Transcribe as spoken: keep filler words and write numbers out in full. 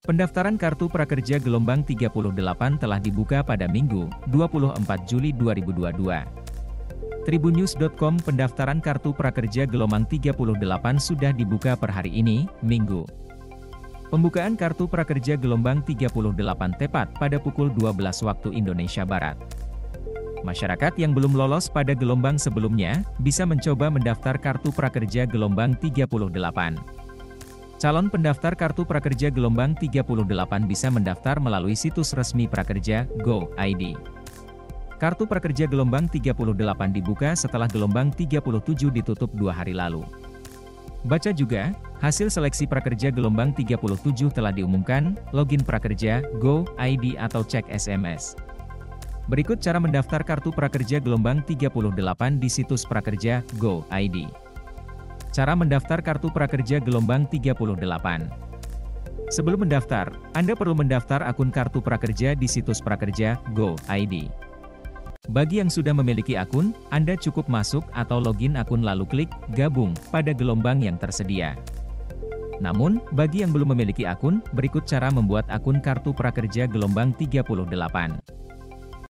Pendaftaran Kartu Prakerja Gelombang tiga puluh delapan telah dibuka pada Minggu, dua puluh empat Juli dua ribu dua puluh dua. Tribunnews titik com Pendaftaran Kartu Prakerja Gelombang tiga puluh delapan sudah dibuka per hari ini, Minggu. Pembukaan Kartu Prakerja Gelombang tiga puluh delapan tepat pada pukul dua belas waktu Indonesia Barat. Masyarakat yang belum lolos pada gelombang sebelumnya, bisa mencoba mendaftar Kartu Prakerja Gelombang tiga puluh delapan. Calon pendaftar Kartu Prakerja Gelombang tiga puluh delapan bisa mendaftar melalui situs resmi Prakerja titik go titik i d. Kartu Prakerja Gelombang tiga puluh delapan dibuka setelah gelombang tiga puluh tujuh ditutup dua hari lalu. Baca juga, hasil seleksi prakerja gelombang tiga puluh tujuh telah diumumkan, login prakerja titik go titik i d atau cek S M S. Berikut cara mendaftar Kartu Prakerja Gelombang tiga puluh delapan di situs prakerja titik go titik i d. Cara mendaftar Kartu Prakerja Gelombang tiga puluh delapan. Sebelum mendaftar, Anda perlu mendaftar akun Kartu Prakerja di situs prakerja titik go titik i d. Bagi yang sudah memiliki akun, Anda cukup masuk atau login akun lalu klik "Gabung" pada gelombang yang tersedia. Namun, bagi yang belum memiliki akun, berikut cara membuat akun Kartu Prakerja Gelombang tiga puluh delapan.